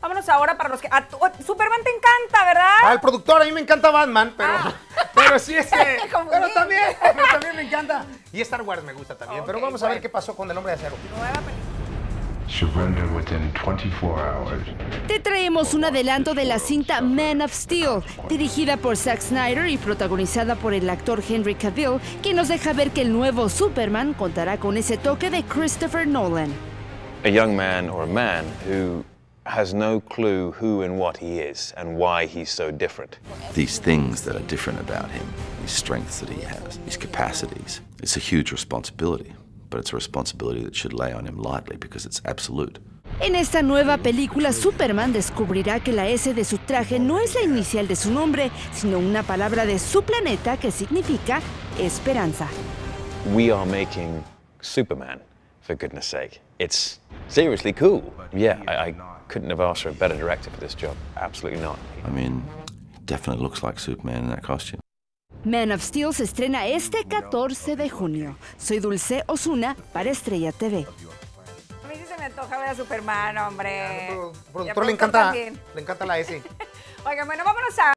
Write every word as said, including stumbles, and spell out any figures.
Vámonos ahora para los que... A, tu- Superman te encanta, ¿verdad? Al productor, a mí me encanta Batman, pero, Ah. pero sí este, Confundí. pero también, pero también me encanta. Y Star Wars me gusta también, Ok, pero vamos a ver bueno. qué pasó con El Hombre de Acero. Nueva película. Surrender within twenty-four hours. Te traemos un adelanto de la cinta Man of Steel, dirigida por Zack Snyder y protagonizada por el actor Henry Cavill, que nos deja ver que el nuevo Superman contará con ese toque de Christopher Nolan. A young man or a man who has no clue who and what he is and why he's so different. These things that are different about him, these strengths that he has, these capacities. It's a huge responsibility, but it's a responsibility that should lay on him lightly because it's absolute. En esta nueva película, Superman descubrirá que la S de su traje no es la inicial de su nombre, sino una palabra de su planeta que significa esperanza. We are making Superman, for goodness sake. It's seriously cool. Yeah, I, I couldn't have asked for a better director for this job. Absolutely not. I mean, definitely looks like Superman in that costume. Man of Steel se estrena este catorce de junio. Soy Dulce Osuna para Estrella T V. A mí sí se me antoja ver a Superman, hombre. Al Y al productor le encanta, también. le encanta la S. Oigan, bueno, vámonos a...